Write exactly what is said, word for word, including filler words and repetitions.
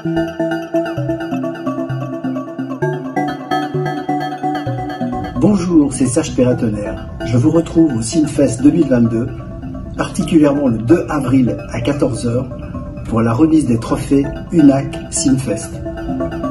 Bonjour, c'est Serge Perratonnerre. Je vous retrouve au Cinefest deux mille vingt-deux, particulièrement le deux avril à quatorze heures, pour la remise des trophées U N A C Cinefest.